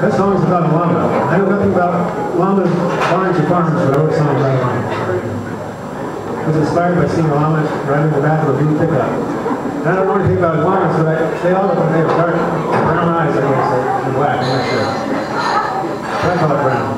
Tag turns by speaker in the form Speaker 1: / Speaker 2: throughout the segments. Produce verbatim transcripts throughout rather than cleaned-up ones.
Speaker 1: That song is about a llama. I know nothing about llamas, barns, or farmers, but I wrote a song about a llama. It was inspired by seeing a llama riding in the back of a blue pickup. And I don't know anything about llamas, but I, they all look like they have dark brown eyes, I guess, and black, I'm not sure. But I call it brown.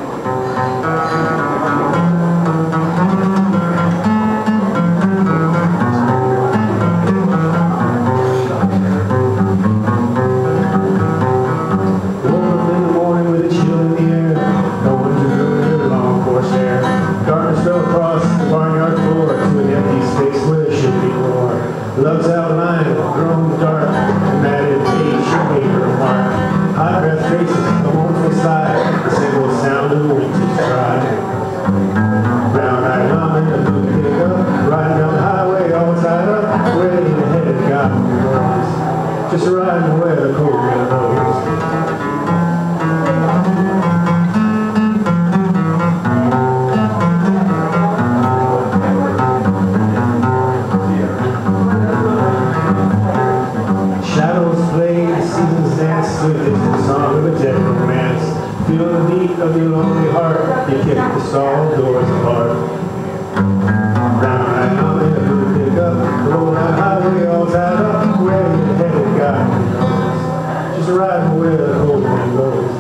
Speaker 1: Love's outline, grown dark, matted age, made her mark. Hot breath traces the mournful sigh, the single sound of the winter's cry. Brown-eyed llama in a blue pickup, riding down the highway all tied up, way ahead of God knows, just riding where the cold wind blows. Feel the beat of your lonely heart, you kick the stall doors apart. Brown-eyed llama in a blue pickup, rolling down the highway all tied up, where you headed, God knows, just riding where the cold wind blows.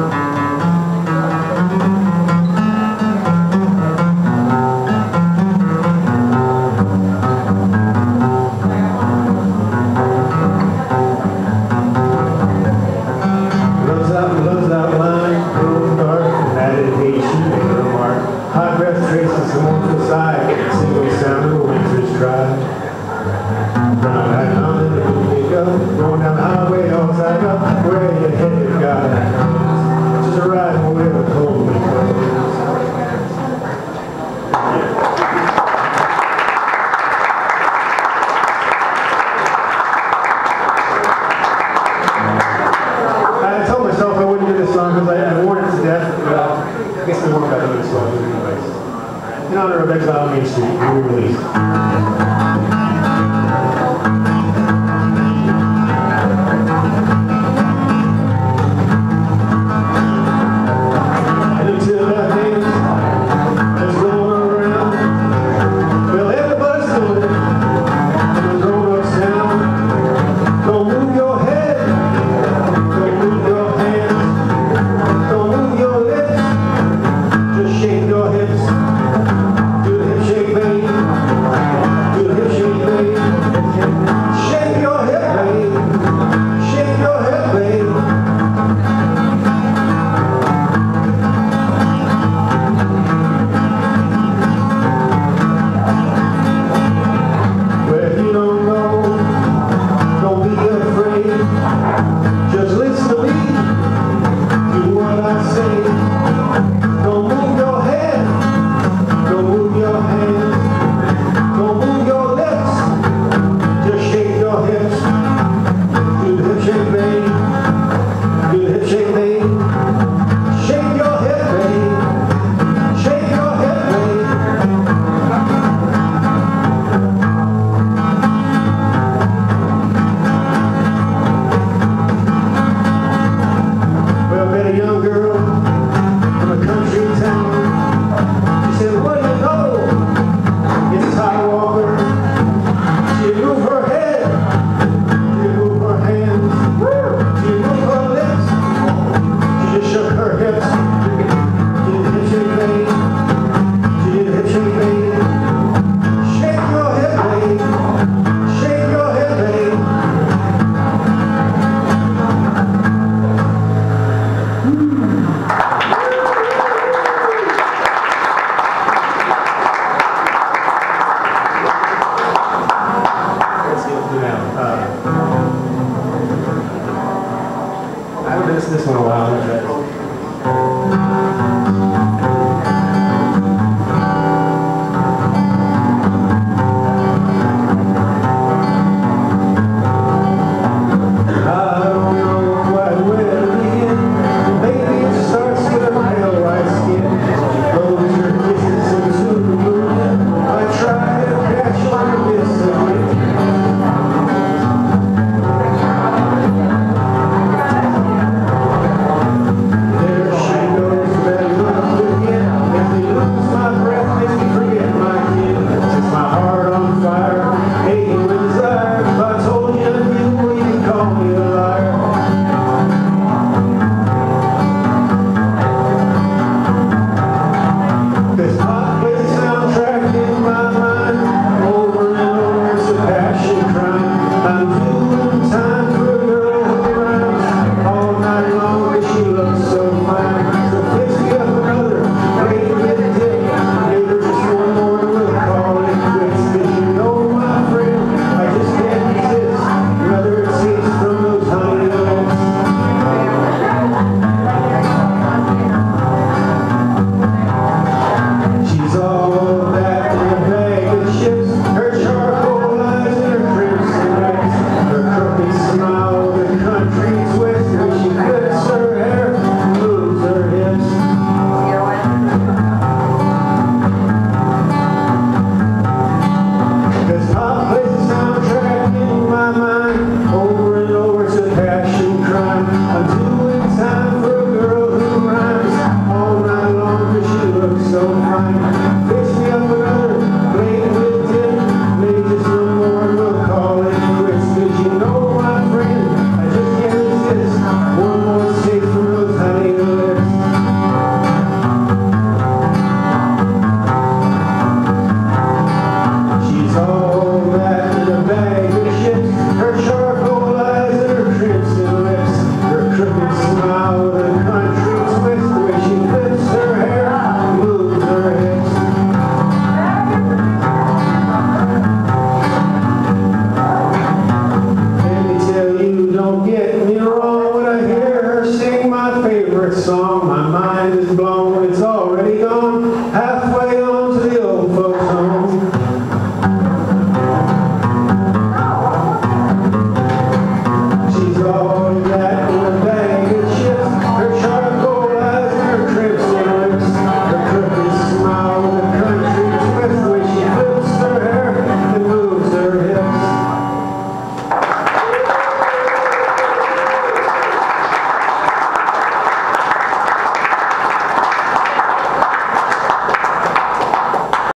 Speaker 1: Going down the highway all tied up, where you headed, God knows, just riding where the cold wind blows. I told myself I wouldn't do this song because I, I worn it to death, but I guess I won't got to do this song anyways. In honor of Exile on Main Street, re-released. This one a while. this song, my mind is blown.